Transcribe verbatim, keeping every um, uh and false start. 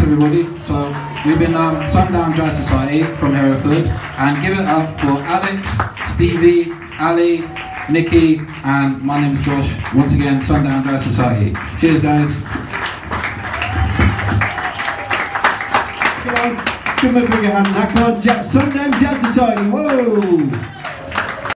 everybody. So we've been um, Sundown Jazz Society from Hereford, and give it up for Alex, Stevie, Ali, Nikki, and my name is Josh. Once again, Sundown Jazz Society. Cheers, guys. Come on, give them a big hand. Come on, Sundown Jazz Society. Whoa!